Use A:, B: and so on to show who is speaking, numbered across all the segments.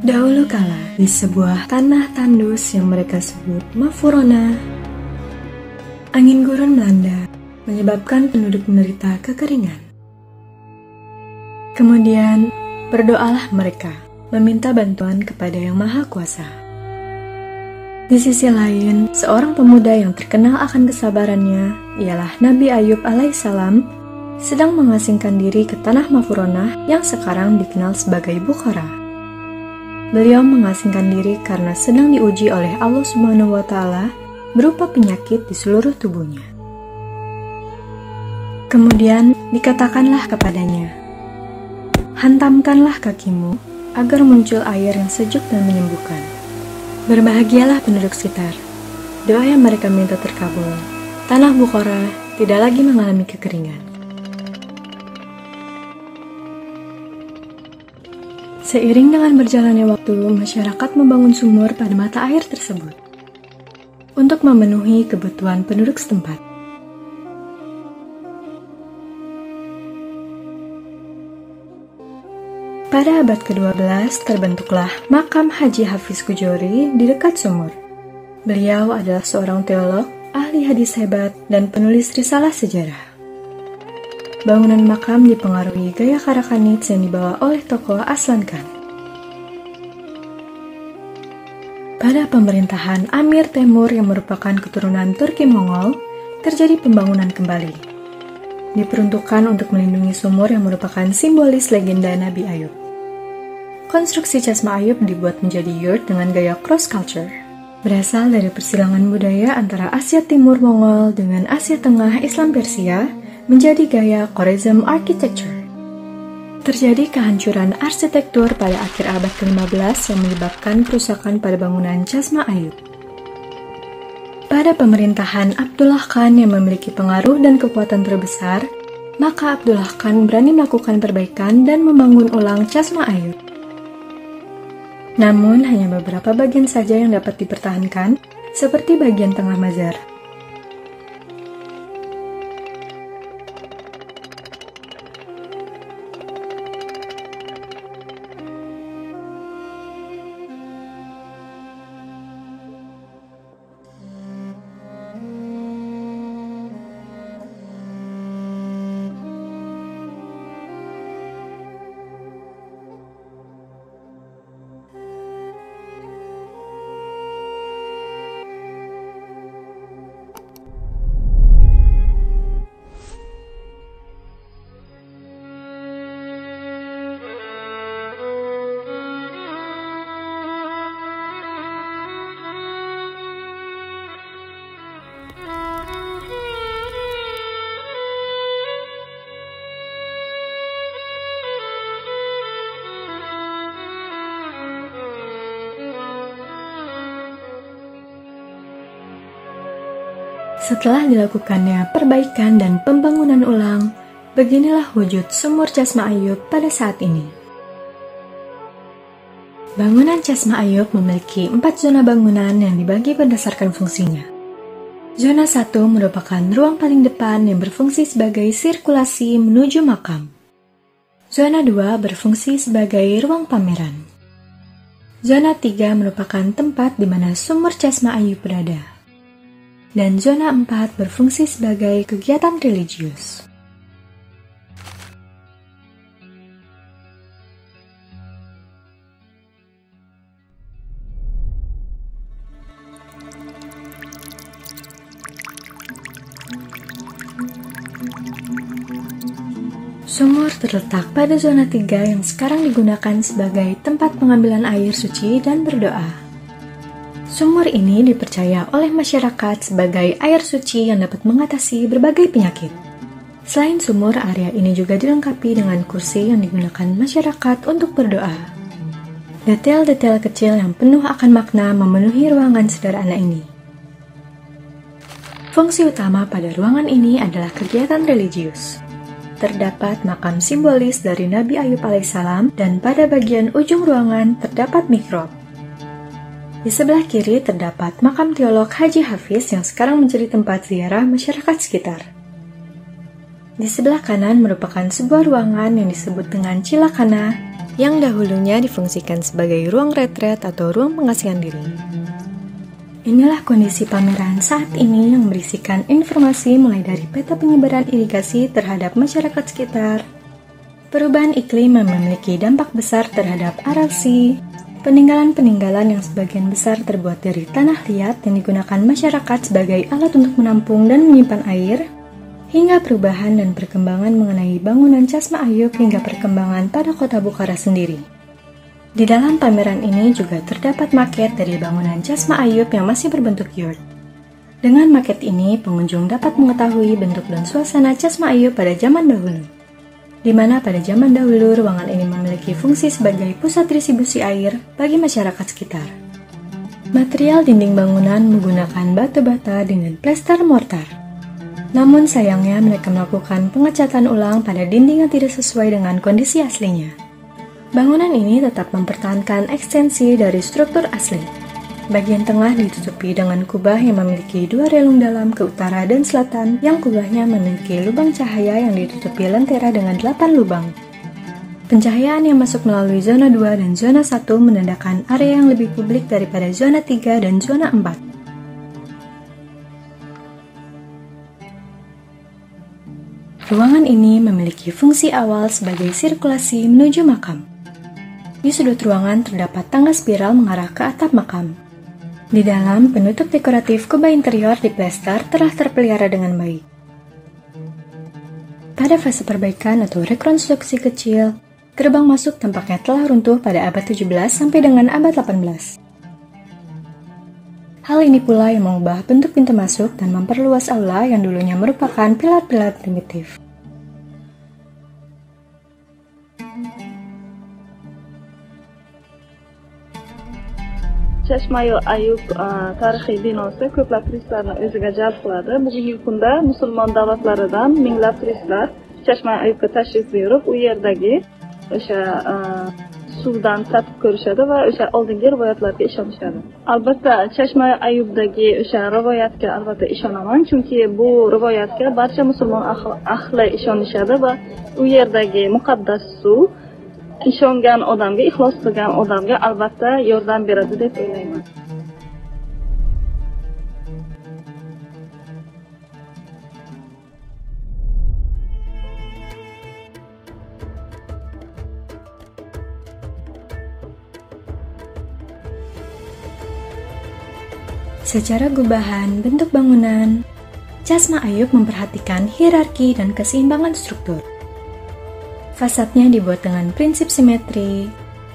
A: Dahulu kala, di sebuah tanah tandus yang mereka sebut Mafurona, angin gurun melanda, menyebabkan penduduk menderita kekeringan. Kemudian, berdoalah mereka, meminta bantuan kepada Yang Maha Kuasa. Di sisi lain, seorang pemuda yang terkenal akan kesabarannya, ialah Nabi Ayub alaihissalam, sedang mengasingkan diri ke tanah Mafurona yang sekarang dikenal sebagai Bukhara. Beliau mengasingkan diri karena sedang diuji oleh Allah Subhanahu wa Ta'ala berupa penyakit di seluruh tubuhnya. Kemudian dikatakanlah kepadanya, "Hantamkanlah kakimu agar muncul air yang sejuk dan menyembuhkan." Berbahagialah penduduk sekitar. Doa yang mereka minta terkabul. Tanah Bukhara tidak lagi mengalami kekeringan. Seiring dengan berjalannya waktu, masyarakat membangun sumur pada mata air tersebut untuk memenuhi kebutuhan penduduk setempat. Pada abad ke-12 terbentuklah makam Haji Hafiz Kujori di dekat sumur. Beliau adalah seorang teolog, ahli hadis hebat, dan penulis risalah sejarah. Bangunan makam dipengaruhi gaya Karakanits yang dibawa oleh tokoh Aslan Khan. Pada pemerintahan Amir Temur yang merupakan keturunan Turki Mongol, terjadi pembangunan kembali. Diperuntukkan untuk melindungi sumur yang merupakan simbolis legenda Nabi Ayub. Konstruksi Chasma Ayub dibuat menjadi yurt dengan gaya cross-culture. Berasal dari persilangan budaya antara Asia Timur Mongol dengan Asia Tengah Islam Persia, menjadi gaya Khwarezm Architecture. Terjadi kehancuran arsitektur pada akhir abad ke-15 yang menyebabkan kerusakan pada bangunan Chasma Ayub. Pada pemerintahan Abdullah Khan yang memiliki pengaruh dan kekuatan terbesar, maka Abdullah Khan berani melakukan perbaikan dan membangun ulang Chasma Ayub. Namun, hanya beberapa bagian saja yang dapat dipertahankan, seperti bagian tengah mazar. Setelah dilakukannya perbaikan dan pembangunan ulang, beginilah wujud sumur Chasma Ayub pada saat ini. Bangunan Chasma Ayub memiliki 4 zona bangunan yang dibagi berdasarkan fungsinya. Zona 1 merupakan ruang paling depan yang berfungsi sebagai sirkulasi menuju makam. Zona 2 berfungsi sebagai ruang pameran. Zona 3 merupakan tempat di mana sumur Chasma Ayub berada. Dan zona 4 berfungsi sebagai kegiatan religius. Sumur terletak pada zona 3 yang sekarang digunakan sebagai tempat pengambilan air suci dan berdoa. Sumur ini dipercaya oleh masyarakat sebagai air suci yang dapat mengatasi berbagai penyakit. Selain sumur, area ini juga dilengkapi dengan kursi yang digunakan masyarakat untuk berdoa. Detail-detail kecil yang penuh akan makna memenuhi ruangan sederhana ini. Fungsi utama pada ruangan ini adalah kegiatan religius. Terdapat makam simbolis dari Nabi Ayub alaihissalam dan pada bagian ujung ruangan terdapat mihrab. Di sebelah kiri terdapat makam teolog Haji Hafiz yang sekarang menjadi tempat ziarah masyarakat sekitar. Di sebelah kanan merupakan sebuah ruangan yang disebut dengan Cilakana yang dahulunya difungsikan sebagai ruang retret atau ruang pengasihan diri. Inilah kondisi pameran saat ini yang berisikan informasi mulai dari peta penyebaran irigasi terhadap masyarakat sekitar, perubahan iklim yang memiliki dampak besar terhadap erosi, peninggalan-peninggalan yang sebagian besar terbuat dari tanah liat yang digunakan masyarakat sebagai alat untuk menampung dan menyimpan air, hingga perubahan dan perkembangan mengenai bangunan Chasma Ayub hingga perkembangan pada kota Bukhara sendiri. Di dalam pameran ini juga terdapat maket dari bangunan Chasma Ayub yang masih berbentuk yurt. Dengan maket ini, pengunjung dapat mengetahui bentuk dan suasana Chasma Ayub pada zaman dahulu, di mana pada zaman dahulu ruangan ini memiliki fungsi sebagai pusat distribusi air bagi masyarakat sekitar. Material dinding bangunan menggunakan batu bata dengan plester mortar. Namun sayangnya mereka melakukan pengecatan ulang pada dinding yang tidak sesuai dengan kondisi aslinya. Bangunan ini tetap mempertahankan ekstensi dari struktur asli. Bagian tengah ditutupi dengan kubah yang memiliki 2 relung dalam ke utara dan selatan, yang kubahnya memiliki lubang cahaya yang ditutupi lentera dengan 8 lubang. Pencahayaan yang masuk melalui zona 2 dan zona 1 menandakan area yang lebih publik daripada zona 3 dan zona 4. Ruangan ini memiliki fungsi awal sebagai sirkulasi menuju makam. Di sudut ruangan terdapat tangga spiral mengarah ke atap makam. Di dalam, penutup dekoratif kubah interior di plester telah terpelihara dengan baik. Pada fase perbaikan atau rekonstruksi kecil, gerbang masuk tampaknya telah runtuh pada abad 17 sampai dengan abad 18. Hal ini pula yang mengubah bentuk pintu masuk dan memperluas aula yang dulunya merupakan pilar-pilar primitif.
B: Chashma Ayub tarixiy binosi ko'plab turistlarni o'ziga jalb qiladi. Bugungi kunda musulmon davlatlaridan minglab turistlar Chashma Ayubga tashrif buyurib, u yerdagi o'sha suvdan tatib ko'rishadi va o'sha oldingi rivoyatlarga ishonishadi. Albatta, Chashma Ayubdagi o'sha rivoyatga albatta ishonaman, chunki bu rivoyatga barcha musulmon ahli ishonishadi va u yerdagi muqaddas suv ishongan odamga, ixlos qilgan odamga albatta yordam beradi deb o'ylayman.
A: Secara gubahan bentuk bangunan, Chasma Ayub memperhatikan hierarki dan keseimbangan struktur. Fasadnya dibuat dengan prinsip simetri,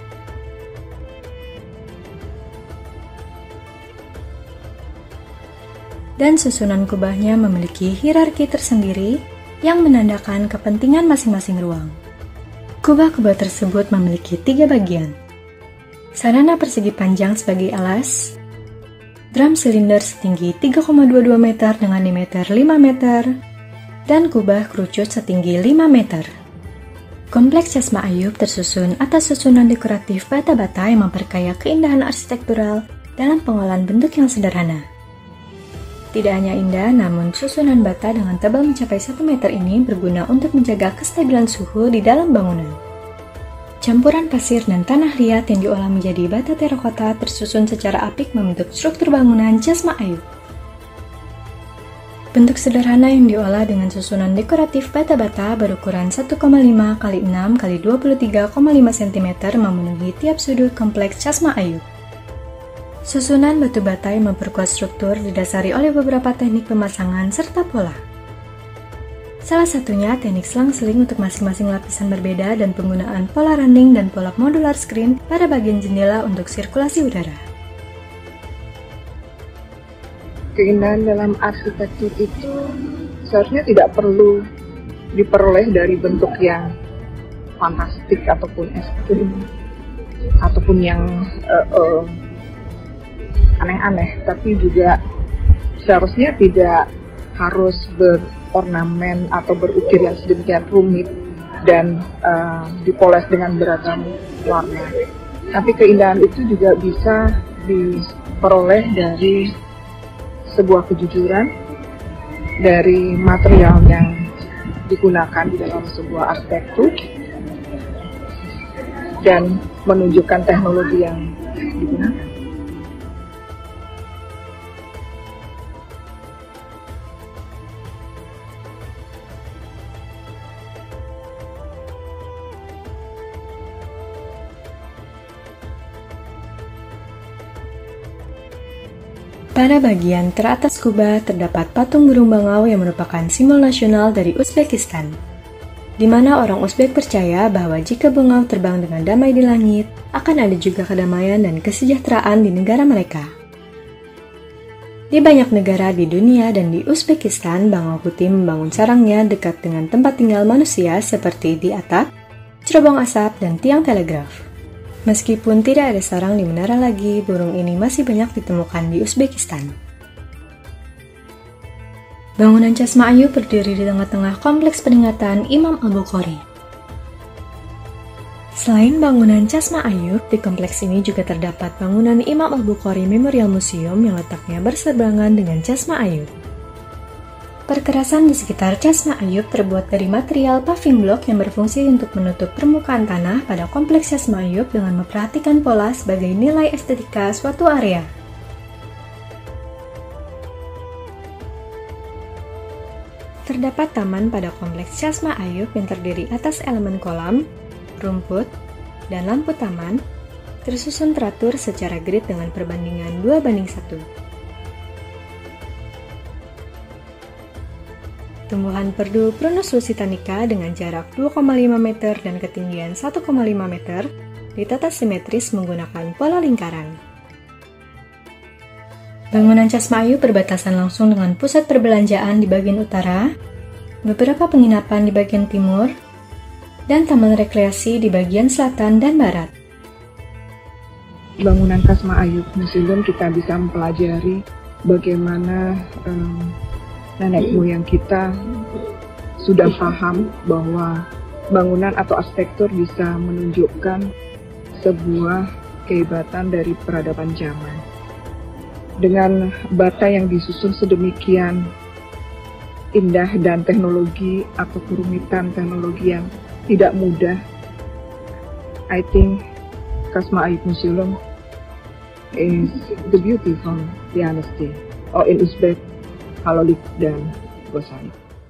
A: dan susunan kubahnya memiliki hierarki tersendiri yang menandakan kepentingan masing-masing ruang. Kubah-kubah tersebut memiliki 3 bagian: sarana persegi panjang sebagai alas, drum silinder setinggi 3,22 meter dengan diameter 5 meter, dan kubah kerucut setinggi 5 meter. Kompleks Chasma Ayub tersusun atas susunan dekoratif bata-bata yang memperkaya keindahan arsitektural dalam pengolahan bentuk yang sederhana. Tidak hanya indah, namun susunan bata dengan tebal mencapai 1 meter ini berguna untuk menjaga kestabilan suhu di dalam bangunan. Campuran pasir dan tanah liat yang diolah menjadi bata terakota tersusun secara apik membentuk struktur bangunan Chasma Ayub. Bentuk sederhana yang diolah dengan susunan dekoratif bata-bata berukuran 1,5 x 6 x 23,5 cm memenuhi tiap sudut kompleks Chasma Ayub. Susunan batu bata yang memperkuat struktur didasari oleh beberapa teknik pemasangan serta pola. Salah satunya teknik selang-seling untuk masing-masing lapisan berbeda dan penggunaan pola running dan pola modular screen pada bagian jendela untuk sirkulasi udara.
C: Keindahan dalam arsitektur itu seharusnya tidak perlu diperoleh dari bentuk yang fantastik ataupun ekstrim ataupun yang aneh-aneh, tapi juga seharusnya tidak harus berornamen atau berukir yang sedemikian rumit dan dipoles dengan beragam warna. Tapi keindahan itu juga bisa diperoleh dari sebuah kejujuran, dari material yang digunakan di dalam sebuah arsitektur, dan menunjukkan teknologi yang digunakan.
A: Pada bagian teratas kubah terdapat patung burung bangau yang merupakan simbol nasional dari Uzbekistan, di mana orang Uzbek percaya bahwa jika bangau terbang dengan damai di langit, akan ada juga kedamaian dan kesejahteraan di negara mereka. Di banyak negara di dunia dan di Uzbekistan, bangau putih membangun sarangnya dekat dengan tempat tinggal manusia seperti di atap, cerobong asap, dan tiang telegraf. Meskipun tidak ada sarang di menara lagi, burung ini masih banyak ditemukan di Uzbekistan. Bangunan Chashma Ayub berdiri di tengah-tengah kompleks peringatan Imam Al-Bukhari. Selain bangunan Chashma Ayub, di kompleks ini juga terdapat bangunan Imam Al-Bukhari Memorial Museum yang letaknya berseberangan dengan Chashma Ayub. Perkerasan di sekitar Chashma Ayub terbuat dari material paving block yang berfungsi untuk menutup permukaan tanah pada kompleks Chashma Ayub dengan memperhatikan pola sebagai nilai estetika suatu area. Terdapat taman pada kompleks Chashma Ayub yang terdiri atas elemen kolam, rumput, dan lampu taman, tersusun teratur secara grid dengan perbandingan 2:1. Tumbuhan perdu Prunus lusitanica dengan jarak 2,5 meter dan ketinggian 1,5 meter ditata simetris menggunakan pola lingkaran. Bangunan Chashma Ayub berbatasan langsung dengan pusat perbelanjaan di bagian utara, beberapa penginapan di bagian timur, dan taman rekreasi di bagian selatan dan barat.
C: Bangunan Chashma Ayub Museum kita bisa mempelajari bagaimana nenek moyang kita sudah paham bahwa bangunan atau arsitektur bisa menunjukkan sebuah kehebatan dari peradaban zaman. Dengan bata yang disusun sedemikian indah dan teknologi atau kerumitan teknologi yang tidak mudah, I think Chashma Ayub Museum is the beauty from the honesty, or in Uzbek, Halolik dan Gosari.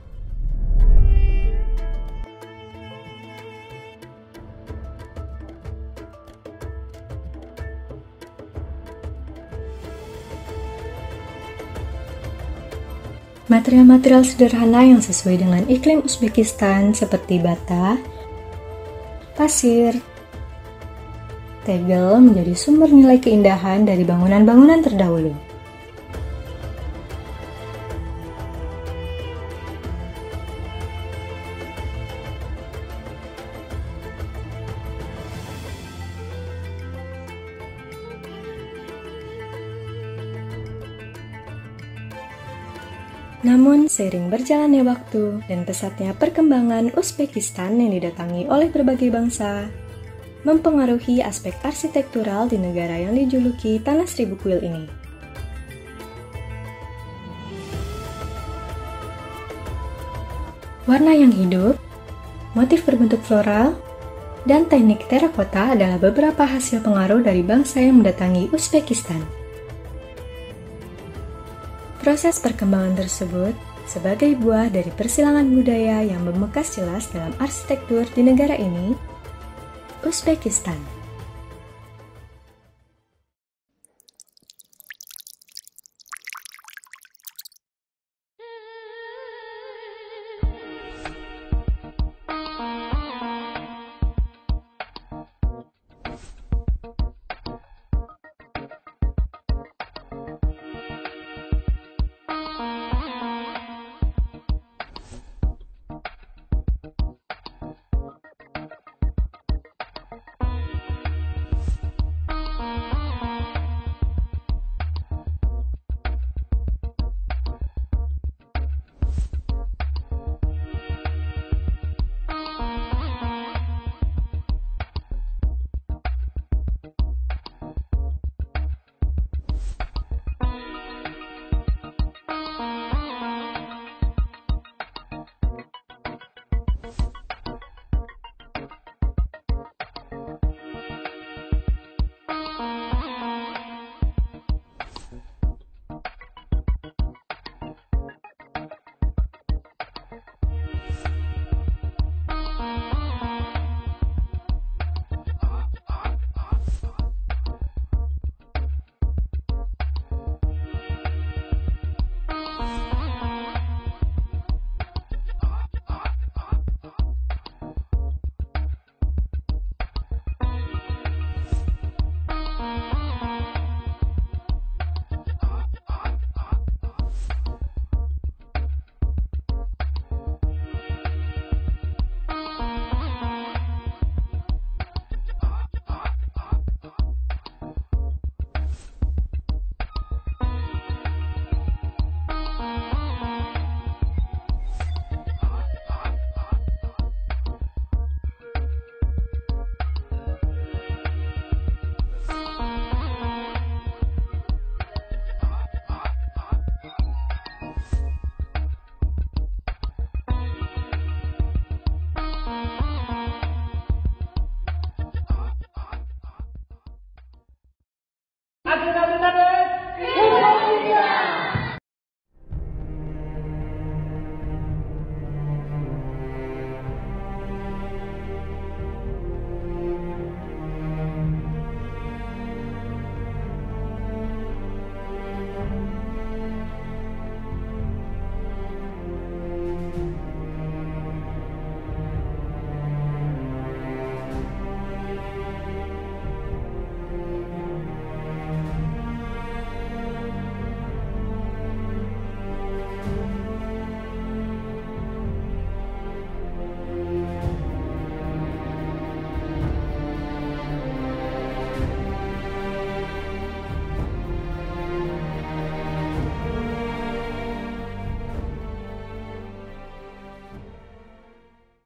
A: Material-material sederhana yang sesuai dengan iklim Uzbekistan seperti bata, pasir, tegel menjadi sumber nilai keindahan dari bangunan-bangunan terdahulu. Namun, seiring berjalannya waktu dan pesatnya perkembangan Uzbekistan yang didatangi oleh berbagai bangsa, mempengaruhi aspek arsitektural di negara yang dijuluki Tanah Seribu Kuil ini. Warna yang hidup, motif berbentuk floral, dan teknik terakota adalah beberapa hasil pengaruh dari bangsa yang mendatangi Uzbekistan. Proses perkembangan tersebut sebagai buah dari persilangan budaya yang membekas jelas dalam arsitektur di negara ini, Uzbekistan.